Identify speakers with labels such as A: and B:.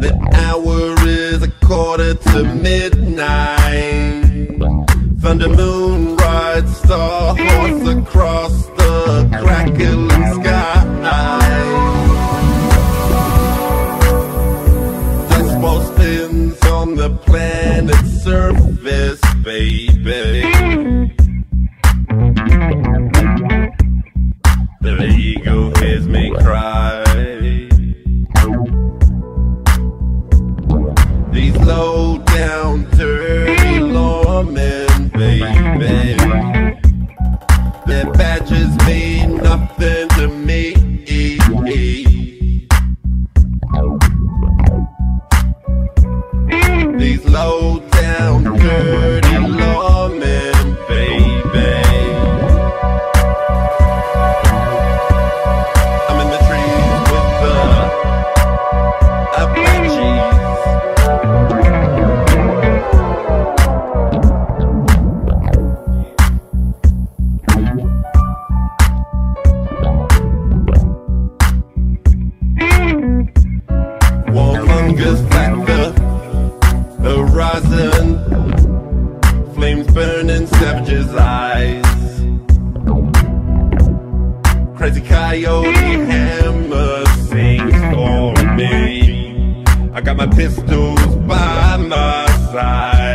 A: The hour is 1:45. Thunder, moon, ride, star, horse across the crackling sky. Dust ball spins on the planet's surface, baby. The eagle hears me cry. These low down, dirty lawmen, baby, their badges mean nothing to me. These low down, dirty lawmen, baby. I'm in the trees with the Apaches. Warmongers like the horizon, flames burning savages' eyes. Crazy coyote hammer sings for me. I got my pistols by my side.